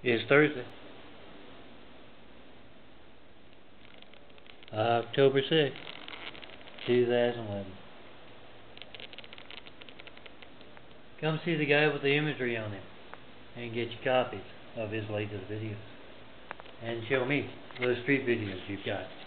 It's Thursday, October 6th, 2011. Come see the guy with the imagery on him and get your copies of his latest videos. And show me those street videos you've got.